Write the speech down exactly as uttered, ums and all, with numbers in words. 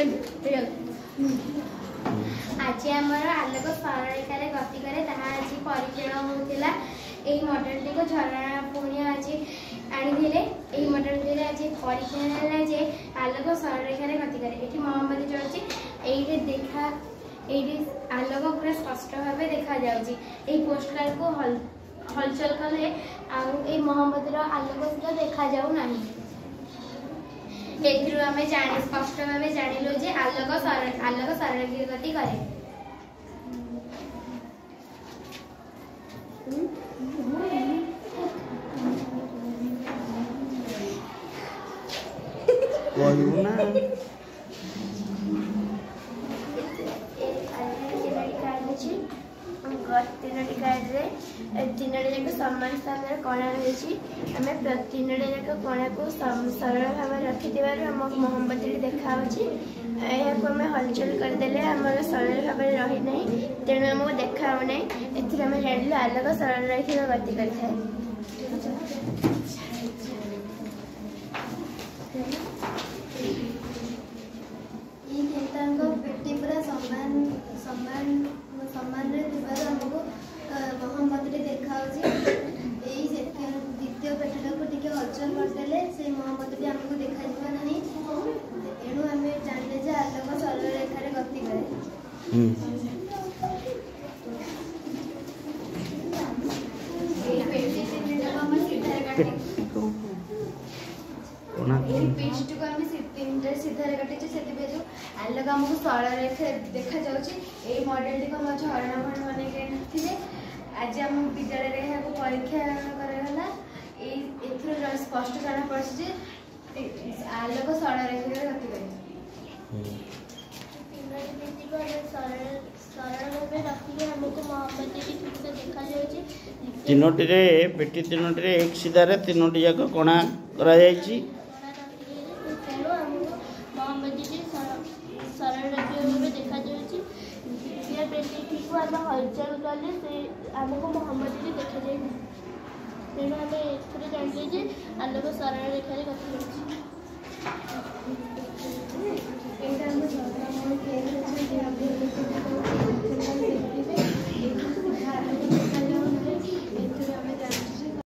आज आमर आलोक सरलरेखा गति कै आज परीक्षण होता यही मॉडल टी को झरणा पुणी आज आनी यही मॉडल टी आज परीक्षण है जे आलोक सरलरेखा गति कै ये मोमबत्ती चलुची ये देखा ये आलोक पूरा स्पष्ट भाव देखा जाऊँगी पोस्ट कार्ड को हल हलचल कले आई मोमबत्तीर आलोक सुधा देखा जाऊ नहीं आम जानी स्पष्ट भाव जानिलु जे आलोक आलोक सरलरेखा गति करे तीनो कार्ड तीन जाक सामान स्थान कणा रही आम तीन जाक कणा को सरल भाव रखि आम मोमबत्ती देखा आम हलचल करदे आम सरल भाव रही ना तेणु आमको देखा ना एम जान आलोक सरल रेखा गति कर पेटी पूरा समान समान समान आमको मोमबत्ती देखा द्वितीय पेटा को टी हलचल करदे से मोमबत्ती आमको देखा ना तेणु आम जाने आलोक सरल रेखा गति करे सीधारे कटे से आलोक आमको सरल रेखा देखा जाऊँगी मॉडल टी को झरणा भण बन आज आम विद्यालय परीक्षा कराला स्पष्ट जाना पड़ी आलोक सरल रेखा गति तीनोटी पेटी तीनोटी एक सीधारे तीनोटी जाक कणा करा जायछि सरल रेखा देखा द्वितीय पेटी को आम हलचल कले आमको मोमबत्ती देखा जाए तेणु आम ए जान आलोक सरल रेखा गति।